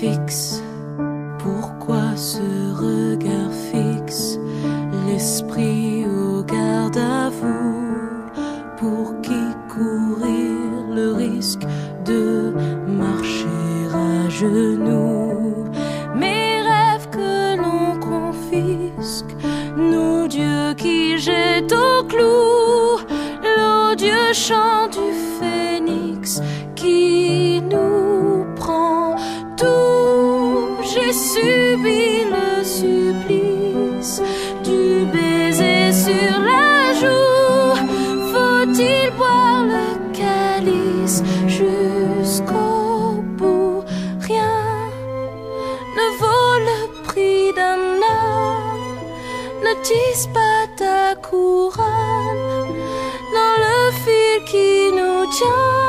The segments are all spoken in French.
Fixe, pourquoi ce regard fixe? L'esprit au garde à vous, pour qui courir le risque de marcher à genoux? Mes rêves que l'on confisque, nous dieux qui jettent au clou, l'odieux chant du phénix qui nous prend tout. J'ai subi le supplice du baiser sur la joue. Faut-il boire le calice jusqu'au bout? Rien ne vaut le prix d'un homme. Ne tisse pas ta couronne dans le fil qui nous tient.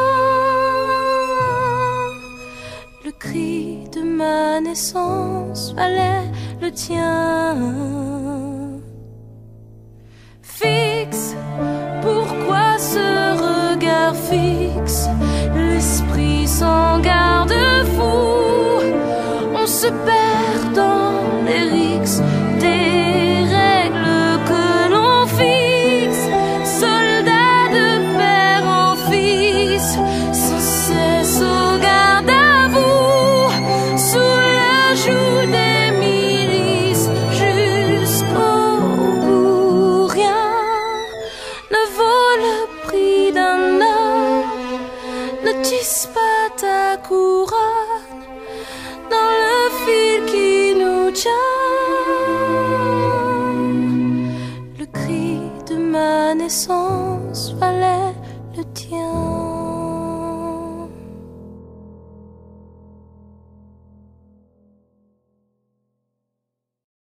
Le cri de ma naissance valait le tien. Fixe, pourquoi ce regard fixe? L'esprit sans garde-fou, on se perd dans les rixes des règles que l'on fixe. Soldats de père en fils, sans cesse au garde à vous, sous le joug des milices jusqu'au bout. Rien ne vaut le prix d'un homme. Ne tisse pas ta couronne dans le fil qui nous tient. Le cri de ma naissance valait le tien.